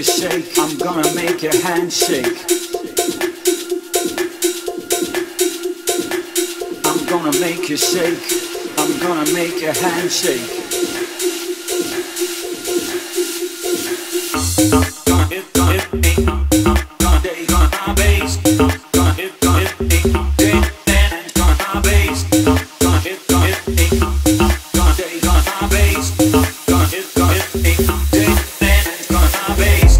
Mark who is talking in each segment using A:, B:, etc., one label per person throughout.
A: you shake. I'm gonna make your hand shake. I'm gonna make you shake. I'm gonna make your hand shake. Gonna hit me. Gonna hit my bass. Gonna hit me. Gonna my bass. Gonna hit me. Gonna hit my bass. Gonna hit me. Gonna my bass.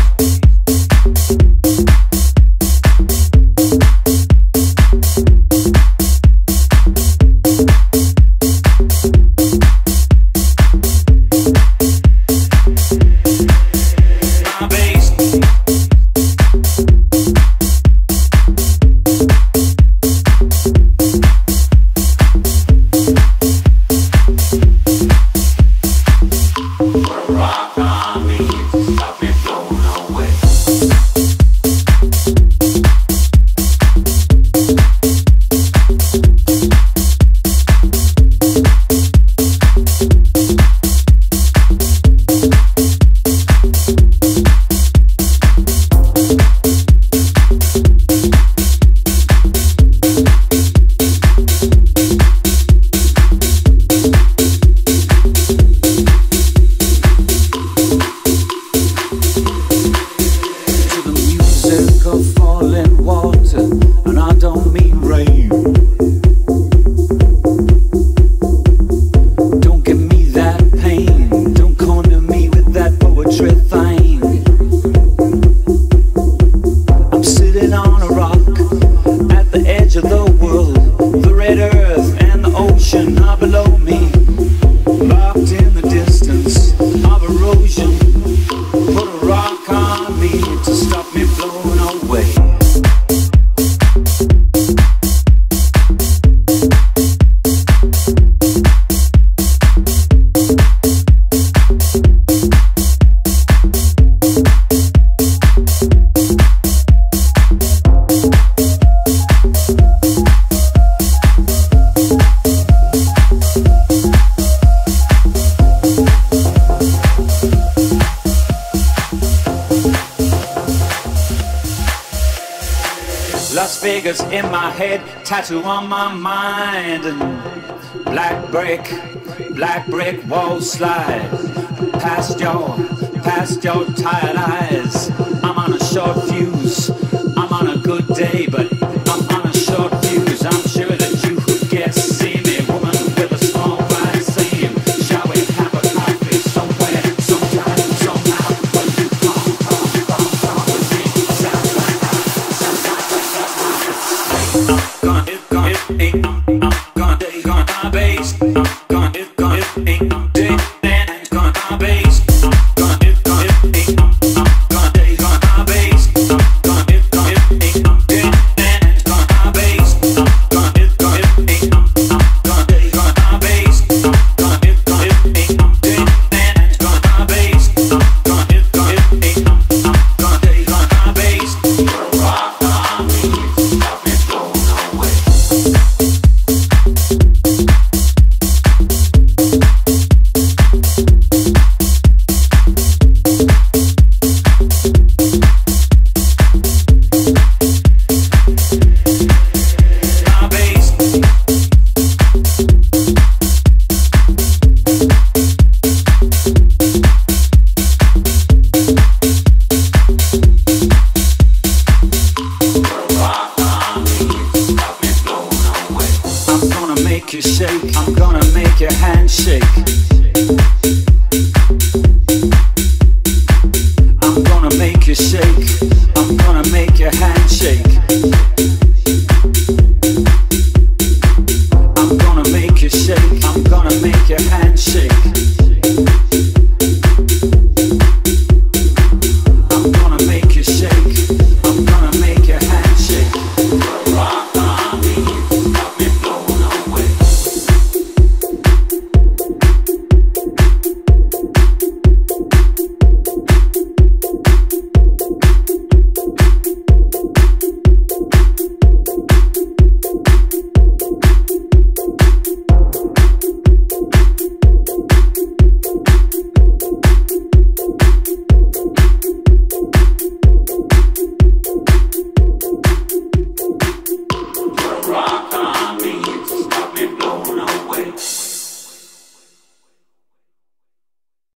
A: Las Vegas in my head, tattoo on my mind, and black brick wall slide past your tired eyes. I'm on a short fuse, I'm on a good day,